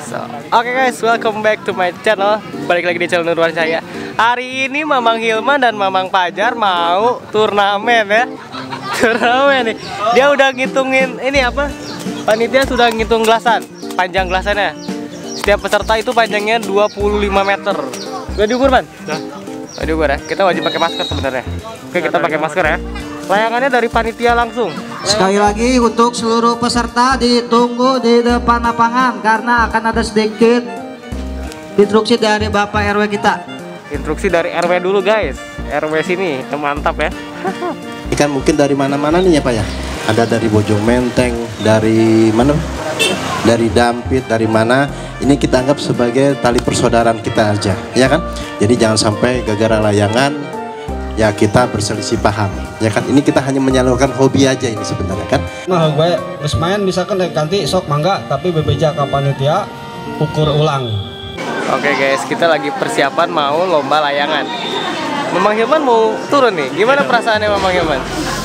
Oke guys, welcome back to my channel. Balik lagi di channel Nurwan Cahya. Hari ini Mamang Hilman dan Mamang Fajar mau turnamen ya. Turnamen nih. Dia udah ngitungin ini apa? Panitia sudah ngitung gelasan, panjang gelasannya. Setiap peserta itu panjangnya 25 meter. Udah diukur, Man? Udah diukur ya. Kita wajib pakai masker sebenarnya. Oke, kita pakai masker ya. Layangannya dari panitia langsung. Sekali lagi untuk seluruh peserta ditunggu di depan lapangan karena akan ada sedikit instruksi dari Bapak RW kita. Instruksi dari RW dulu guys. RW sini, mantap ya. Ikan mungkin dari mana-mana nih ya Pak ya. Ada dari Bojong Menteng, dari mana? Dari Dampit, dari mana? Ini kita anggap sebagai tali persaudaraan kita aja, ya kan? Jadi jangan sampai gara-gara layangan ya kita berselisih paham, ya kan? Ini kita hanya menyalurkan hobi aja ini sebenarnya kan. Nah gue wis main misalkan ganti sok mangga, tapi BPJ ke panitia ukur ulang. Oke guys, kita lagi persiapan mau lomba layangan. Mamang Hilman mau turun nih, gimana perasaannya Mamang Hilman?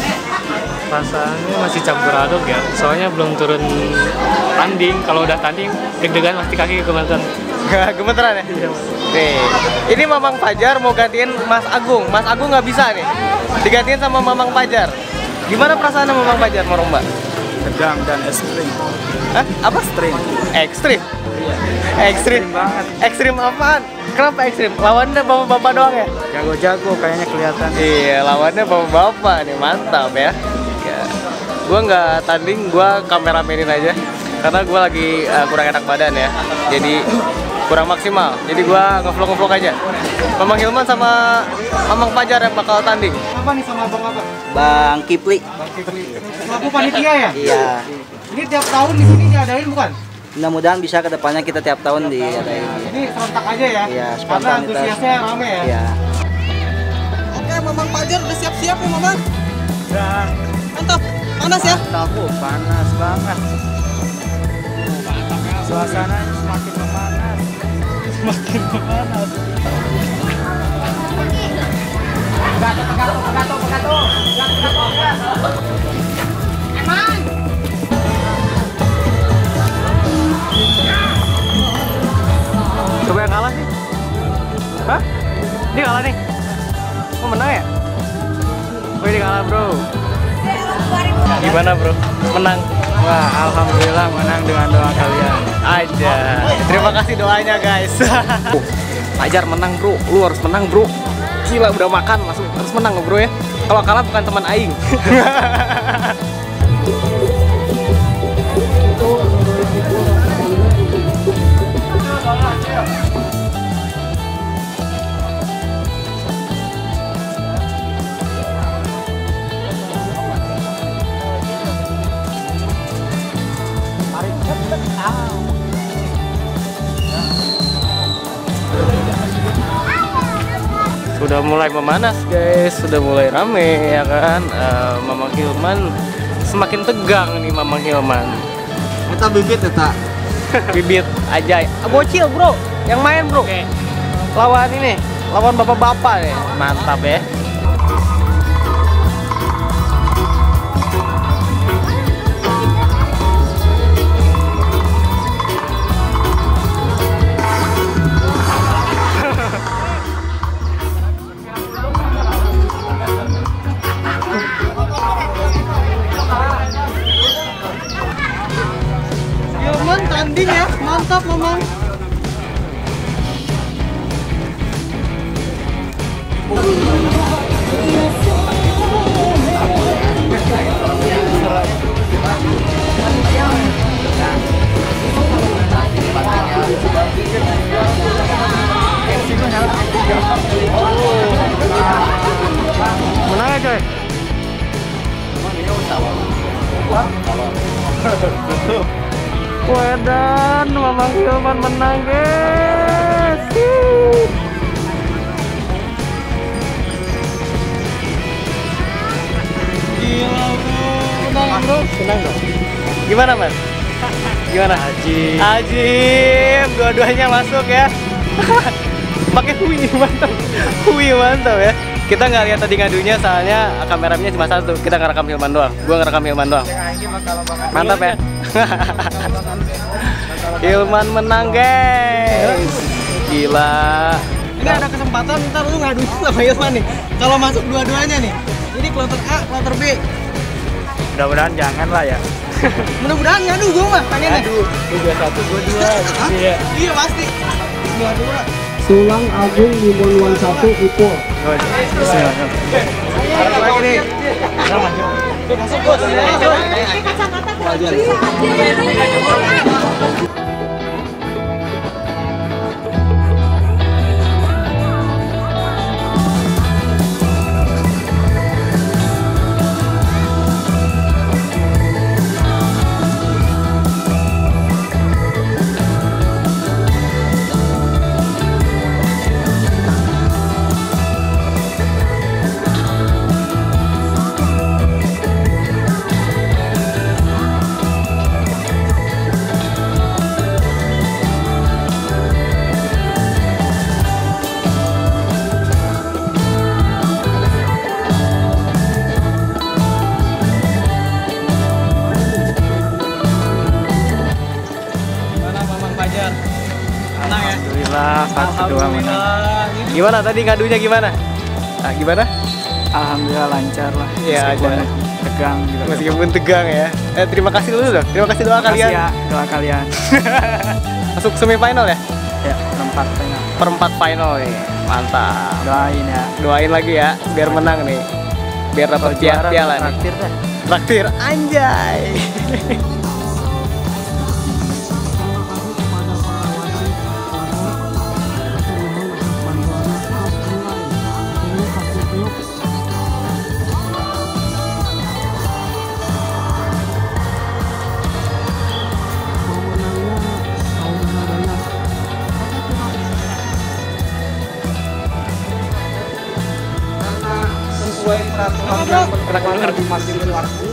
Perasaannya masih campur aduk ya, soalnya belum turun tanding. Kalau udah tanding deg-degan pasti kaki gemeteran. Gemeteran ya? Nih, ini Mamang Fajar mau gantiin Mas Agung. Mas Agung nggak bisa nih, digantiin sama Mamang Fajar. Gimana perasaannya Mamang Fajar mau lomba? Tegang dan ekstrim. Hah? Apa? Ekstrim. Ekstrim? Ekstrim banget. Ekstrim apaan? Kenapa ekstrim? Lawannya bapak-bapak doang ya? Jago-jago kayaknya kelihatan. Iya, lawannya bapak-bapak nih, mantap ya. Gue nggak tanding, gue kameramenin aja karena gue lagi kurang enak badan ya, jadi kurang maksimal, jadi gue ngevlog aja. Mamang Hilman sama Mamang Fajar yang bakal tanding. Apa nih sama Bang apa? Bang Kipli. Aku panitia ya? Iya. Ini tiap tahun di sini diadain bukan? Mudah-mudahan bisa ke depannya kita tiap tahun diadain. Ini serentak aja ya? Iya, Karena spontanitas. antusiasnya rame ya? Iya. Oke, Mamang Fajar udah siap-siap ya Mamang? Udah. Mantap, panas ya? Mantap, panas banget. Suasananya semakin memanas. Semakin memanas. Coba yang kalah nih. Hah? Dia kalah nih? Oh menang ya? Oh ini kalah bro. Gimana bro? Menang? Wah, alhamdulillah menang dengan doa kalian. Aja. Terima kasih doanya guys. Fajar menang bro, lu harus menang bro. Gila udah makan langsung harus menang bro ya. Kalau kalah bukan teman aing. Sudah mulai memanas guys, sudah mulai rame ya kan. Mamang Hilman semakin tegang nih Mamang Hilman. Kita bibit ya, Bibit aja. Bocil bro, yang main bro. Lawan ini, lawan bapak-bapak nih, mantap ya. Hilman tanding ya, mantap Mamang. Menang ya coy. Wedan, Mamang Hilman menang guys. Gila bro, menang bro. Senang dong. Gimana man? Gimana? Ajib, dua-duanya masuk ya. Pakai hui mantap, hui mantap ya. Kita nggak lihat tadi ngadunya soalnya kameranya cuma satu. Kita ngerekam Hilman doang. Gua ngerekam Hilman doang. Mantap ya. Hilman menang guys. Gila. Ini ada kesempatan ntar lu ngadu sama Hilman nih. Kalau masuk dua-duanya nih. Ini kloter A, kloter B. Mudah-mudahan jangan lah ya. Mudah-mudahan ngadu gue mah pengen nih. 21 gue 2. Iya. Iya pasti. Dua-dua. Sulang Agung Limonwan 1 Ipo. Lagi nih. Masuk bos. Alhamdulillah 1-2 menang. Gimana tadi ngadunya gimana? Nah, gimana? Alhamdulillah lancar lah. Iya, Meskipun aja. tegang gitu. Meskipun tegang ya. Terima kasih dulu dong. Terima kasih doa kalian. Makasih ya doa kalian. Masuk semifinal ya? Ya, perempat final. Perempat final nih. Mantap. Doain ya. Doain lagi ya biar menang nih. Biar dapat piala nih. Traktir deh. Traktir anjay. Sesuai peraturan yang berlaku di masing-masing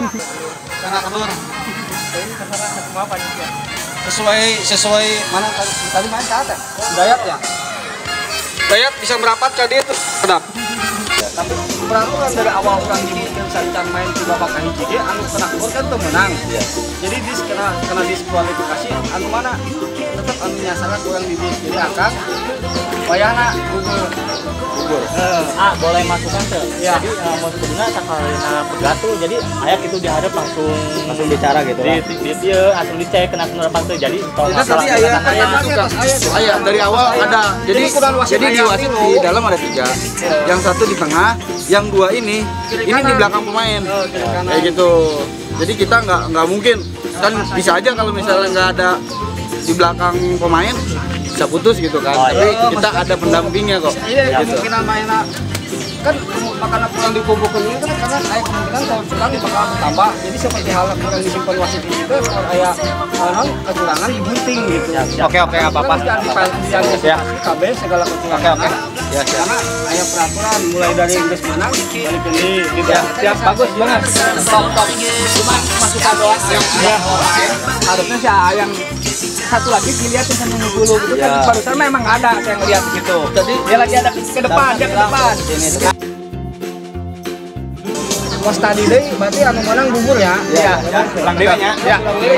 sesuai mana tadi main saat ya? Dayat ya? Dayat bisa merapat ke dia tuh. Kenapa? Tapi peraturan dari awal orang dibikin sancan main di babak hiji ge anu kena gol kan tuh menang. Jadi kena diskualifikasi anu mana tetap anu nyasaran kurang di dis. Jadi akan wayana gugur. Boleh masukkan tuh. Ya. Jadi mau sebenarnya sakalina pegatu jadi ayak itu dihadap langsung bicara gitu lah. Dia langsung dicek kena penerapan tuh. Jadi kalau masalah ayah dari awal ada. Jadi di wasit di dalam ada 3. Yang satu di tengah, yang 2 ini di belakang pemain. Kayak gitu. Jadi kita nggak mungkin kan bisa aja kalau misalnya nggak ada di belakang pemain bisa putus gitu kan. Tapi kita ada pendampingnya kok. Iya, gitu. Kemungkinan mainnya kan makanan pulang dikumpulkan ini kan karena saya kemungkinan kalau pulang bakal bertambah. Jadi seperti hal yang disimpan wasit itu kalau kayak orang kecurangan digunting gitu. Oke, apa-apa. Ya. KB segala kecurangan. Oke. Ya, karena ayah peraturan mulai dari Inggris menang balik ini gitu. Siap, bagus banget. Top. Cuma masukan doang yang harusnya sih yang satu lagi dilihatin sama dulu gitu kan barusan memang ada saya ngeliat gitu. Jadi dia lagi ada ke depan. Was tadi deh berarti anu menang gugur ya. Iya. Pulang dewe nya. Ya.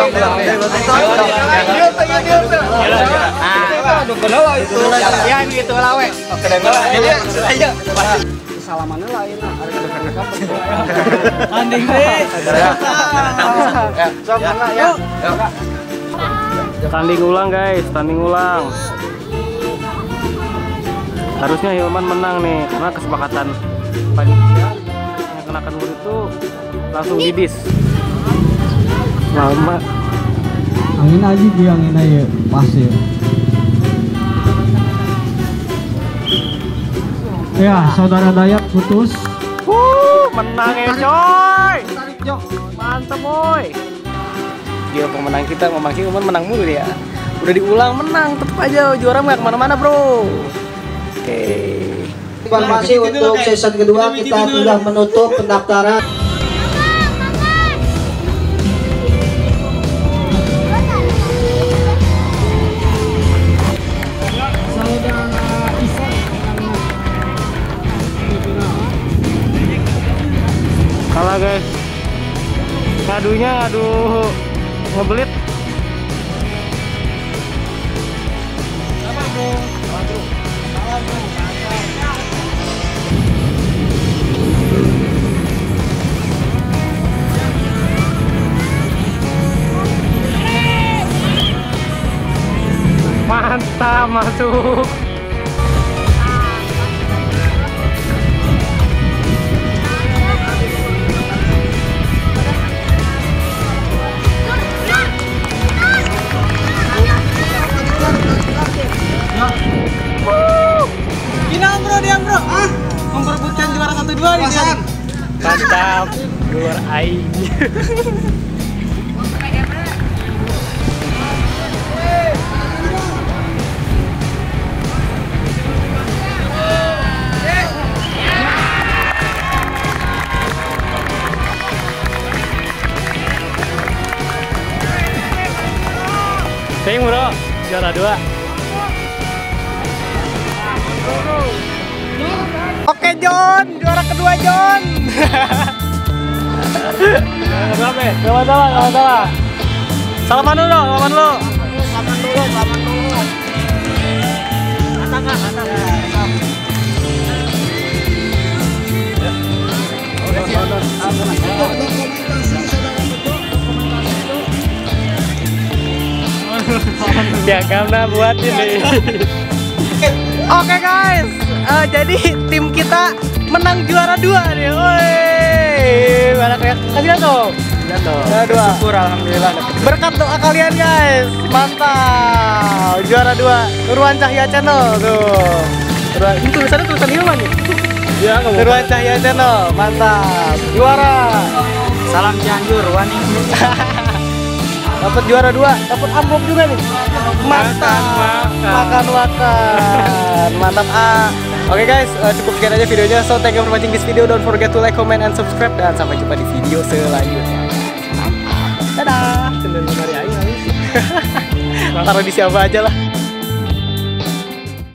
Aduh kenapa itu. Ya ini itu lawe. Oke deh. Ayo. Salamannya lain Anding deh. Ya. Sok mana ya. Tanding ulang guys, tanding ulang. Harusnya Hilman menang nih karena kesepakatan panitia yang kenakan gol itu langsung didis. Lama. Angin aja dia angin aja pas ya. Ya, saudara Dayat putus. Menang ya coy. Mantap boy. Gila pemenang kita, Mamang Hilman menang mulu ya. Udah diulang menang, tetep aja juara nggak kemana-mana bro. Oke. Informasi untuk season kedua kita sudah menutup pendaftaran. Kalah guys. Ngadunya ngadu ngebelit. Mantap, masuk. Final bro, dia bro. Memperebutkan juara 1-2 nih dia. Mantap, luar aing. Ting bro, juara 2. Oke John, juara kedua John. Sama-sama. Salaman dulu, salaman dulu. Diagamna buat ini. Oke guys, jadi tim kita menang juara 2 nih. Woi, mana kayak kasih dong. Juara 2. Syukur alhamdulillah. Berkat doa kalian guys, mantap. Juara 2, Nurwan Cahya Channel tuh. Ini tulisannya tulisan Hilman nih. Iya, Nurwan Cahya Channel, mantap. Juara. Salam Cianjur, Wani. Dapat juara 2, dapat amplop juga nih. Mantap. Makan. Mantap Oke guys, cukup sekian aja videonya. So thank you for watching this video. Don't forget to like, comment, and subscribe. Dan sampai jumpa di video selanjutnya. Dadah. Taruh di siapa aja lah.